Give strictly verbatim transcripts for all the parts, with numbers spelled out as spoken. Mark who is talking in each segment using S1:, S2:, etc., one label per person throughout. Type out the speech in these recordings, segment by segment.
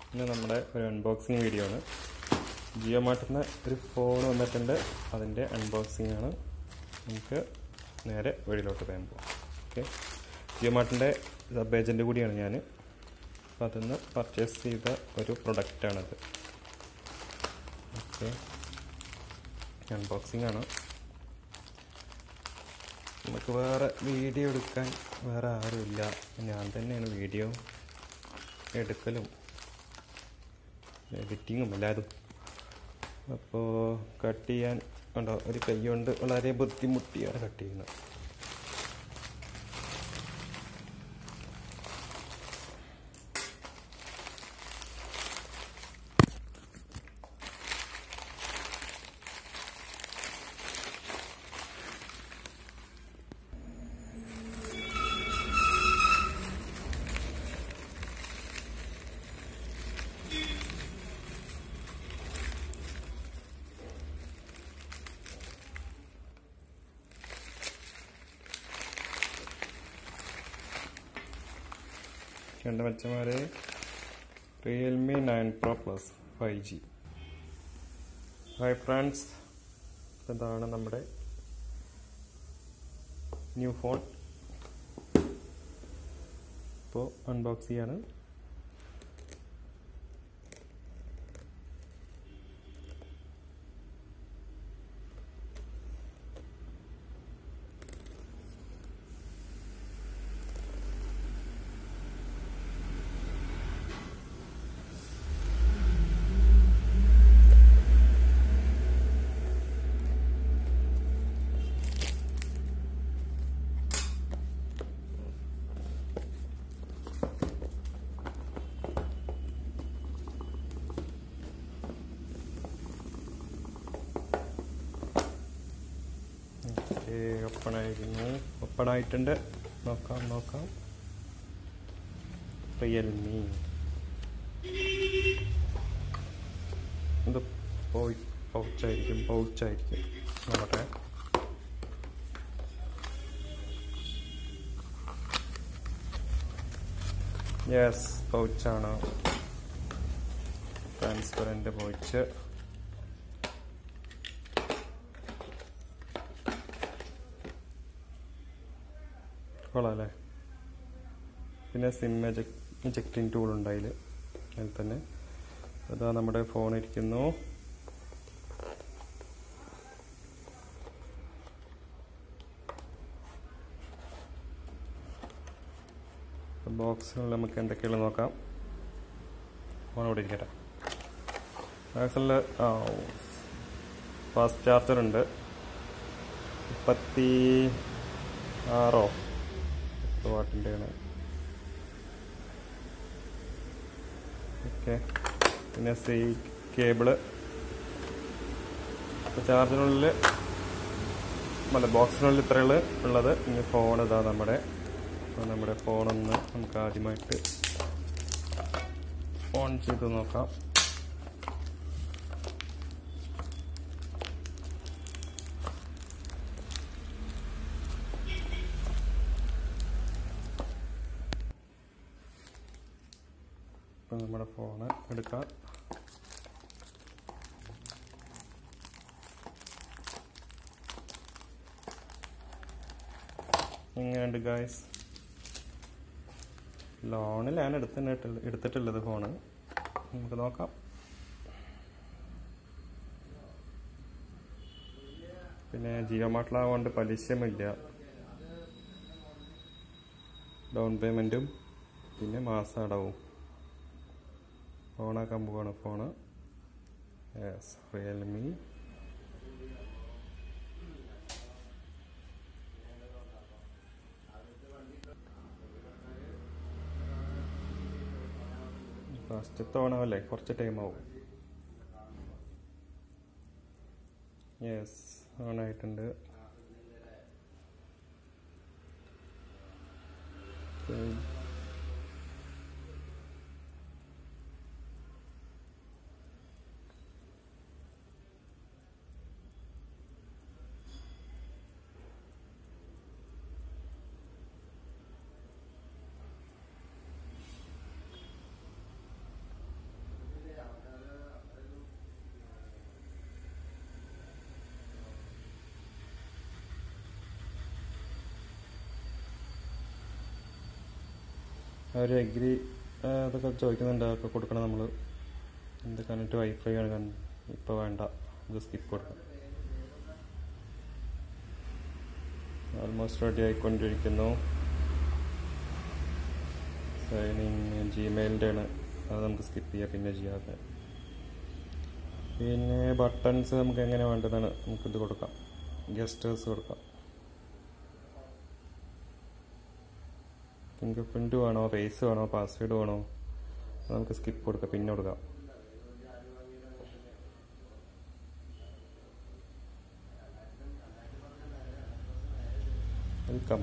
S1: ഇന്ന് നമ്മുടെ ഒരു അൺബോക്സിങ് വീഡിയോ ആണ്. ജിയോ മാർട്ടിൽ നിന്ന് ഒരു ഫോൺ വന്നിട്ടുണ്ട്, അതിൻ്റെ അൺബോക്സിങ് ആണ്. നമുക്ക് നേരെ വഴിയിലോട്ട് പോകാൻ പോകാം. ഓക്കെ, ജിയോ മാർട്ടിൻ്റെ സബ് ഏജൻറ്റ് കൂടിയാണ് ഞാൻ. അപ്പോൾ അതിൽ നിന്ന് പർച്ചേസ് ചെയ്ത ഒരു പ്രൊഡക്റ്റാണത്. ഓക്കെ, അൺബോക്സിങ് ആണ്. നമുക്ക് വേറെ വീഡിയോ എടുക്കാൻ വേറെ ആരുമില്ല, ഞാൻ തന്നെയാണ് വീഡിയോ എടുക്കലും എഡിറ്റിങ്ങും എല്ലാതും. അപ്പോൾ കട്ട് ചെയ്യാൻ ഉണ്ടോ, ഒരു കൈ കൊണ്ട് വളരെ ബുദ്ധിമുട്ടിയാണ് കട്ട് ചെയ്യുന്നത്. രണ്ട് മച്ചമാരെ, Realme nine pro plus five G. Hi friends, ഇതാണ് നമ്മുടെ ന്യൂ ഫോൺ. ഇപ്പോൾ അൺബോക്സ് ചെയ്യാണ്. ഓപ്പണായിരുന്നു, ഓപ്പണായിട്ടുണ്ട്. നോക്കാം നോക്കാം റിയൽമി. ഇത് പൗച്ചായിരിക്കും പൗച്ചായിരിക്കും നോക്കട്ടെ. യെസ്, പൗച്ചാണ്. Transparent pouch. കൊള്ളാമല്ലേ? പിന്നെ സിം ഇജക്റ്റിംഗ് ടൂൾ ഉണ്ട് അതിൽ അതിൽ തന്നെ. അതാ നമ്മുടെ ഫോൺ ഇരിക്കുന്നു. ബോക്സിൽ നമുക്ക് എന്തൊക്കെയാണ് നോക്കാം. ഫോൺ ഇവിടെ ഇരിക്കട്ടെ. ബോക്സിൽ ആ ഫാസ്റ്റ് ചാർജറുണ്ട്. മുപ്പത്തി ആറോ വാട്ടിൻ്റെയാണ്. ഓക്കെ, പിന്നെ സി കേബിള്. ചാർജിനുള്ളിൽ അല്ല ബോക്സിനുള്ളിൽ ഇത്രയുള്ള ഉള്ളത്. ഇനി ഫോൺ ഇതാ നമ്മുടെ. അപ്പോൾ നമ്മുടെ ഫോണൊന്ന് നമുക്ക് ആദ്യമായിട്ട് ഓൺ ചെയ്ത് നോക്കാം. ഇപ്പം നമ്മുടെ ഫോണ് എടുക്കാം. എങ്ങനെയുണ്ട് ഗായ്സ്? ലോണിലാണ് എടുത്തിട്ട് എടുത്തിട്ടുള്ളത് ഫോണ്. നമുക്ക് നോക്കാം. പിന്നെ ജിയോ മാർട്ടിലാവുകൊണ്ട് പലിശയുമില്ല, ഡൗൺ പേയ്മെൻറ്റും പിന്നെ മാസം അടവും. ഓണാക്കാൻ പോവാണ് ഫോണ്. Yes, Realme. ഫസ്റ്റത്തെ ഓണാവല്ലേ, കുറച്ച് ടൈം ആവും. യെസ്, ഓണായിട്ടുണ്ട്. അവർ എഗ്രി അതൊക്കെ ചോദിക്കുന്നുണ്ട്, അതൊക്കെ കൊടുക്കണം നമ്മൾ. എന്ത് കണ്ടിട്ട് വൈഫൈ ആണ് ഇപ്പോൾ വേണ്ട, ഇത് സ്കിപ്പ് കൊടുക്കാം. ഓൾമോസ്റ്റ് റെഡി ആയിക്കൊണ്ടിരിക്കുന്നു. സൈനിങ് ജിമെയിലിൻ്റെ ആണ്, അത് നമുക്ക് സ്കിപ്പ് ചെയ്യാം, പിന്നെ ചെയ്യാതെ. പിന്നെ ബട്ടൺസ് നമുക്ക് എങ്ങനെ വേണ്ടതാണ് നമുക്കിത് കൊടുക്കാം, ഗസ്റ്റേഴ്സ് കൊടുക്കാം. ഫിംഗർ പ്രിൻ്റ് വേണോ, ഫേസ് വേണോ, പാസ്വേഡ് വേണോ, നമുക്ക് സ്കിപ്പ് കൊടുക്കാം, പിന്നെ കൊടുക്കാം. വെൽക്കം.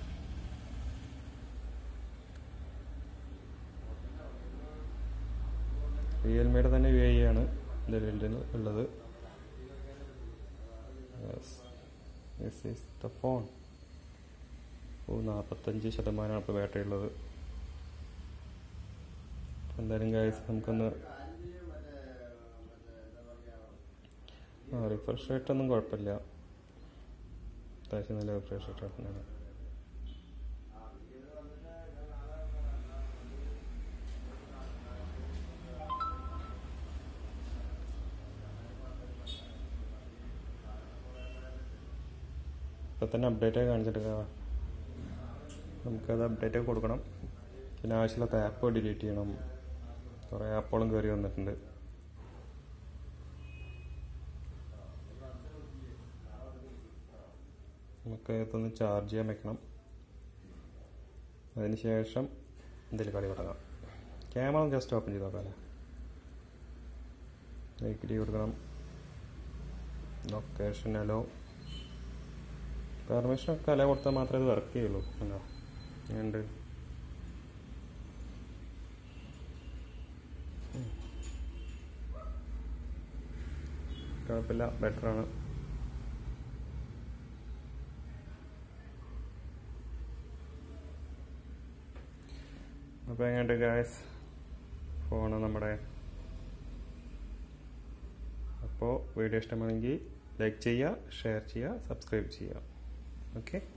S1: റിയൽമിയുടെ തന്നെ യു ഐ ആണ് ഇതിൽ ഉള്ളത്. This is the phone. ഓ, നാൽപ്പത്തഞ്ച് ശതമാനമാണ് ഇപ്പോൾ ബാറ്ററി ഉള്ളത്. എന്തായാലും ഗൈസ് നമുക്കൊന്ന് ആ റിഫ്രഷ് റേറ്റൊന്നും കുഴപ്പമില്ല, അത്യാവശ്യം നല്ല റിഫ്രഷ് റേറ്റ് തന്നെയാണ്. ഇപ്പം തന്നെ അപ്ഡേറ്റ് കാണിച്ചിട്ട് നമുക്കത് അപ്ഡേറ്റ് കൊടുക്കണം. പിന്നെ ആവശ്യമില്ലാത്ത ആപ്പ് ഡിലീറ്റ് ചെയ്യണം. കുറേ ആപ്പുകളും കയറി വന്നിട്ടുണ്ട്. നമുക്ക് ഇതൊന്ന് ചാർജ് ചെയ്യാൻ വെക്കണം. അതിന് ശേഷം ഇതിൽ കളി തുടങ്ങാം. ക്യാമറ ജസ്റ്റ് ഓപ്പൺ ചെയ്ത് നോക്കാം. ലൈക്ക് ഡി കൊടുക്കണം. ലൊക്കേഷൻ അലോ, പെർമിഷനൊക്കെ അല കൊടുത്താൽ മാത്രമേ ഇത് വർക്ക് ചെയ്യുള്ളൂ. അല്ലോ ഉണ്ട്. കുഴപ്പമില്ല, ബെറ്ററാണ്. അപ്പോൾ എങ്ങനെയുണ്ട് ഗായ്സ് ഫോണ് നമ്മുടെ? അപ്പോൾ വീഡിയോ ഇഷ്ടമാണെങ്കിൽ ലൈക്ക് ചെയ്യുക, ഷെയർ ചെയ്യുക, സബ്സ്ക്രൈബ് ചെയ്യുക. ഓക്കെ.